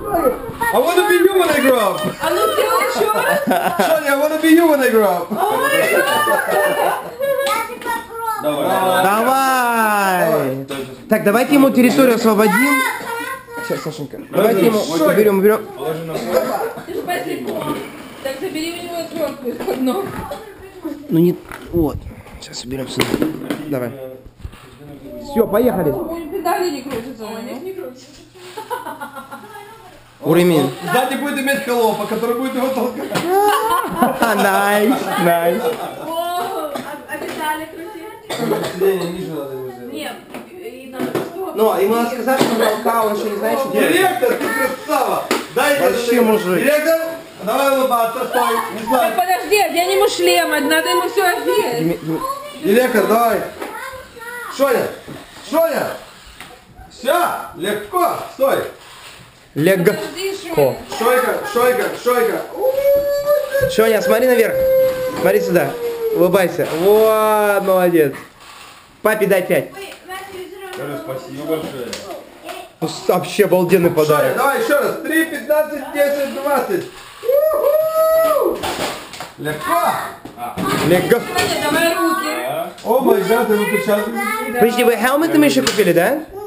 I wanna be you when I grow up. А ну сделай еще раз. Соня, I wanna be you when I grow up. Давай. Так, давайте ему территорию освободим. Сейчас, Сашенька. Давайте ему уберем. Ты же босиком. Так забери у него отвертку из-под ног. Ну не... Вот. Сейчас уберем сюда. Давай. Все, поехали. У него педали не крутятся. Не крутятся. Уремин. Сзади будет иметь холопа, который будет его толкать. Найс. А педали крутить? Сиденье ниже надо его сделать. Нет, и надо что? Ну, ему надо сказать, что толкал, он еще не знает, что делать. Директор, ты красава! Дай Вообще мужик. Директор, давай улыбаться, стой, не знаю. Так, подожди, одень ему шлем, надо ему все одеть. Директор, давай. Соня, Соня. Все, легко, стой. Лего. Подожди, Шоня. Шойка. Шоня, смотри наверх. Смотри сюда. Улыбайся. Вот, молодец. Папе дай 5. Спасибо большое. Вообще обалденный Соня, подарок. давай еще раз. 3, 15, 10, 20. Легко. Лего. Давай руки. О май гад, ты выпечатал. Подожди, вы хелметы мы еще купили, да?